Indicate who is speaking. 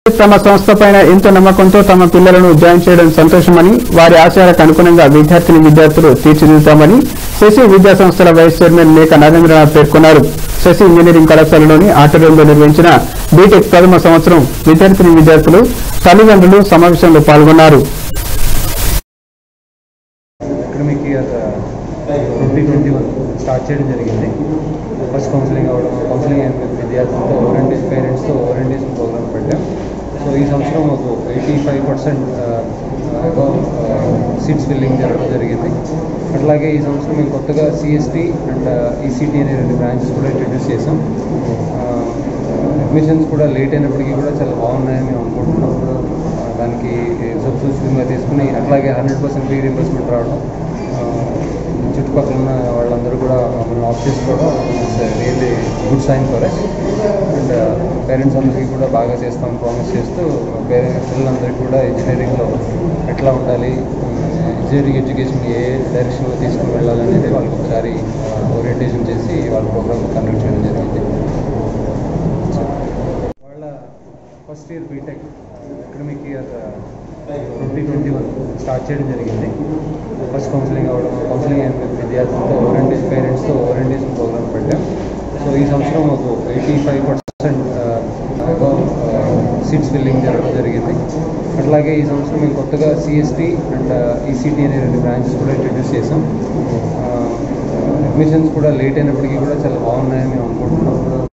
Speaker 1: తమ సంస్థ పైన ఎంతో నమ్మకంతో తమ పిల్లలను జాయిన్ చేయడం సంతోషమని వారి ఆశయాలకు అనుగుణంగా విద్యార్థులు తీర్చిదిద్దుతామని శశి విద్యా సంస్థల వైస్ చైర్మన్ మేక నరేంద్రనాథ్ పేర్కొన్నారు. శశి ఇంజనీరింగ్ కళాశాలలోని ఆడిటోరియంలో నిర్వహించిన బీటెక్ ప్రథమ సంవత్సరం విద్యార్థులు తల్లిదండ్రులు సమావేశంలో పాల్గొన్నారు.
Speaker 2: అకాడమిక్ ఇయర్ 2021 స్టార్ట్ చేయడం జరిగింది. ఫస్ట్ కౌన్సిలింగ్ విద్యార్థులతో ఓరియంటేషన్ పేరెంట్స్తో ఓరియంటేషన్ ప్రోగ్రామ్ పెట్టాం. సో ఈ సంవత్సరం 85% సీట్స్ ఫిల్లింగ్ జరగడం జరిగింది. అట్లాగే ఈ సంవత్సరం మేము కొత్తగా సిఎస్టీ అండ్ ఈసీటీ అనే 2 బ్రాంచెస్ కూడా ఇంట్రడ్యూస్ చేసాం. అడ్మిషన్స్ కూడా లేట్ అయినప్పటికీ కూడా చాలా బాగున్నాయని మేము అనుకుంటున్నాం. దానికి సబ్స్టిట్యూషన్గా తీసుకుని అట్లాగే 100% ఫీ రీయింబర్స్మెంట్ రావడం, చుట్టుపక్కల ఉన్న వాళ్ళందరూ కూడా మమ్మల్ని ఆఫ్ చేసుకోవడం really good sign for us. And parents అందరికీ కూడా బాగా చేస్తాం ప్రామిస్ చేస్తూ పిల్లలందరికీ కూడా ఇంజనీరింగ్లో ఎట్లా ఉండాలి, ఇంజనీరింగ్ ఎడ్యుకేషన్ ఏ డైరెక్షన్లో తీసుకుని వెళ్ళాలనేది వాళ్ళకి ఒకసారి ఓరియంటేషన్ చేసి వాళ్ళ ప్రోగ్రామ్ కండక్ట్ చేయడం జరిగింది. వాళ్ళ first year BTech academic year 2021 start చేయడం జరిగింది. ఫస్ట్ కౌన్సిలింగ్ విద్యార్థులతో పేరెంట్స్తో ఓరియంటేషన్ ప్రోగ్రామ్ పెట్టాం. సో ఈ సంవత్సరం 85% సీట్స్ ఫిల్లింగ్ జరగడం జరిగింది. అట్లాగే ఈ సంవత్సరం మేము కొత్తగా సిఎస్టీ అండ్ ఈసీటీ అనే 2 బ్రాంచెస్ కూడా ఇంట్రడ్యూస్ చేసాం. అడ్మిషన్స్ కూడా లేట్ అయినప్పటికీ కూడా చాలా బాగున్నాయని మేము అనుకుంటున్నాం.